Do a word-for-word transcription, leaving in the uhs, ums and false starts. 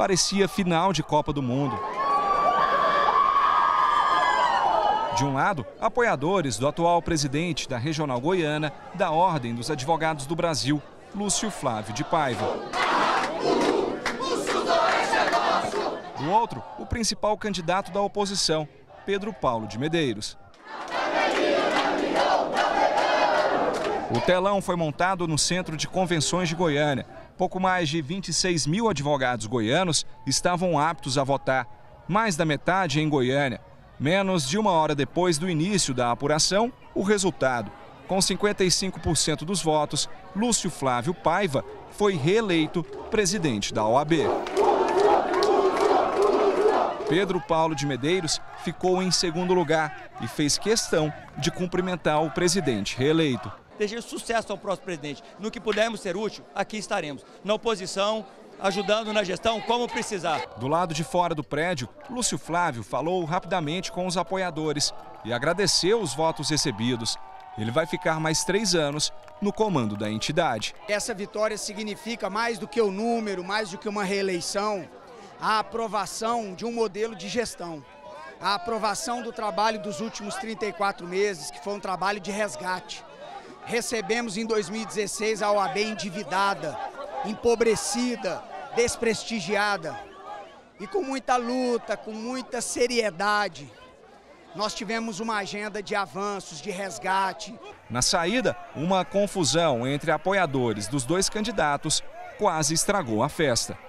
parecia final de Copa do Mundo. De um lado, apoiadores do atual presidente da Regional Goiana da Ordem dos Advogados do Brasil, Lúcio Flávio de Paiva. Do outro, o principal candidato da oposição, Pedro Paulo de Medeiros. O telão foi montado no Centro de Convenções de Goiânia. Pouco mais de vinte e seis mil advogados goianos estavam aptos a votar, mais da metade em Goiânia. Menos de uma hora depois do início da apuração, o resultado. Com cinquenta e cinco por cento dos votos, Lúcio Flávio Paiva foi reeleito presidente da O A B. Pedro Paulo de Medeiros ficou em segundo lugar e fez questão de cumprimentar o presidente reeleito. Desejo sucesso ao próximo presidente. No que pudermos ser útil, aqui estaremos. Na oposição, ajudando na gestão como precisar. Do lado de fora do prédio, Lúcio Flávio falou rapidamente com os apoiadores e agradeceu os votos recebidos. Ele vai ficar mais três anos no comando da entidade. Essa vitória significa mais do que o número, mais do que uma reeleição, a aprovação de um modelo de gestão. A aprovação do trabalho dos últimos trinta e quatro meses, que foi um trabalho de resgate. Recebemos em dois mil e dezesseis a O A B endividada, empobrecida, desprestigiada. E com muita luta, com muita seriedade, nós tivemos uma agenda de avanços, de resgate. Na saída, uma confusão entre apoiadores dos dois candidatos quase estragou a festa.